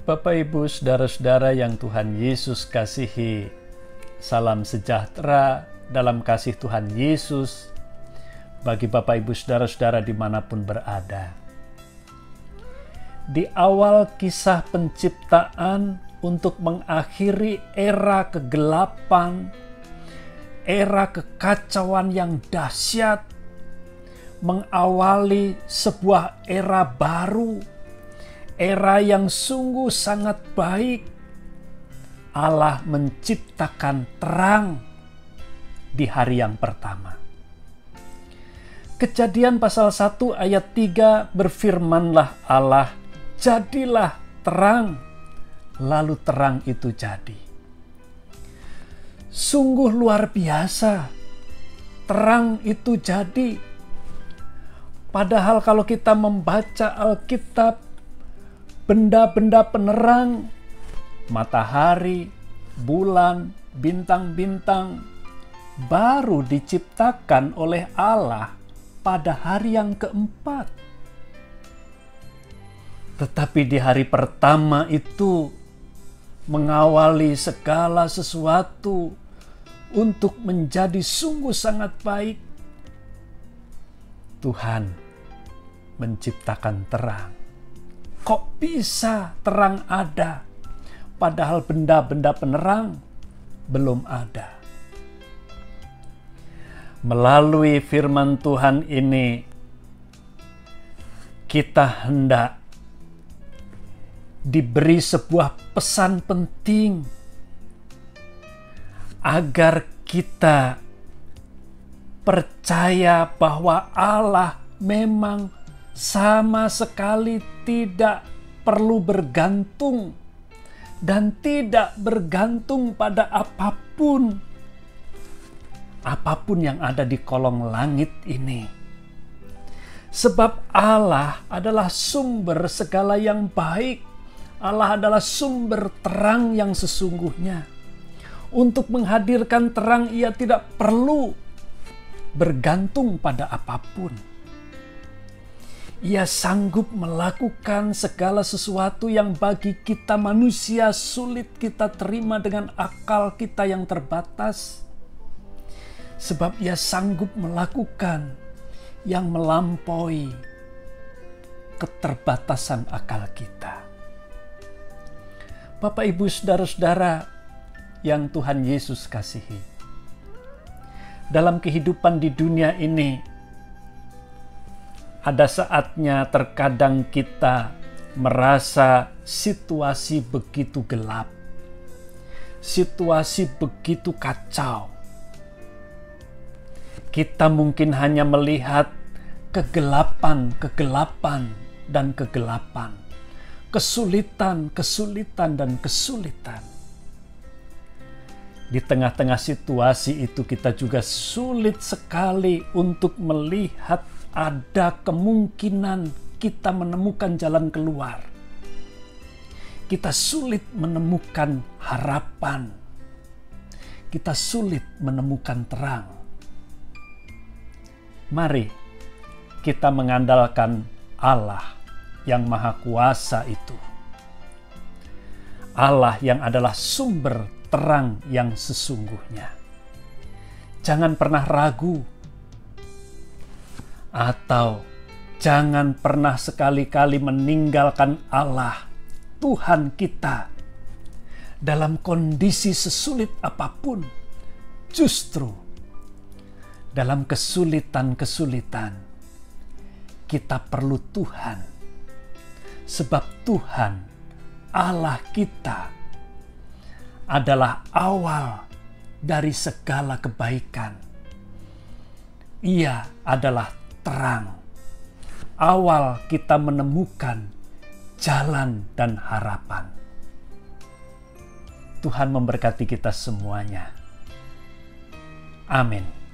Bapak, Ibu, saudara-saudara yang Tuhan Yesus kasihi, salam sejahtera dalam kasih Tuhan Yesus bagi Bapak, Ibu, saudara-saudara dimanapun berada. Di awal kisah penciptaan untuk mengakhiri era kegelapan, era kekacauan yang dahsyat, mengawali sebuah era baru, era yang sungguh sangat baik. Allah menciptakan terang di hari yang pertama. Kejadian pasal 1 ayat 3 berfirmanlah Allah, jadilah terang, lalu terang itu jadi. Sungguh luar biasa, terang itu jadi. Padahal kalau kita membaca Alkitab, benda-benda penerang, matahari, bulan, bintang-bintang, baru diciptakan oleh Allah pada hari yang keempat. Tetapi di hari pertama itu mengawali segala sesuatu untuk menjadi sungguh sangat baik. Tuhan menciptakan terang. Kok bisa terang ada, padahal benda-benda penerang belum ada? Melalui firman Tuhan ini, kita hendak diberi sebuah pesan penting agar kita percaya bahwa Allah memang sama sekali tidak perlu bergantung dan tidak bergantung pada apapun yang ada di kolong langit ini. Sebab Allah adalah sumber segala yang baik. Allah adalah sumber terang yang sesungguhnya. Untuk menghadirkan terang, Ia tidak perlu bergantung pada apapun. Ia sanggup melakukan segala sesuatu yang bagi kita manusia sulit kita terima dengan akal kita yang terbatas. Sebab Ia sanggup melakukan yang melampaui keterbatasan akal kita. Bapak, Ibu, saudara-saudara yang Tuhan Yesus kasihi, dalam kehidupan di dunia ini, ada saatnya terkadang kita merasa situasi begitu gelap, situasi begitu kacau. Kita mungkin hanya melihat kegelapan dan kegelapan, kesulitan dan kesulitan. Di tengah-tengah situasi itu kita juga sulit sekali untuk melihat ada kemungkinan kita menemukan jalan keluar. Kita sulit menemukan harapan. Kita sulit menemukan terang. Mari kita mengandalkan Allah yang Maha Kuasa itu. Allah yang adalah sumber terang yang sesungguhnya. Jangan pernah ragu, atau jangan pernah sekali-kali meninggalkan Allah, Tuhan kita, dalam kondisi sesulit apapun. Justru dalam kesulitan-kesulitan kita perlu Tuhan. Sebab Tuhan, Allah kita, adalah awal dari segala kebaikan. Ia adalah terang, awal kita menemukan jalan dan harapan. Tuhan memberkati kita semuanya. Amin.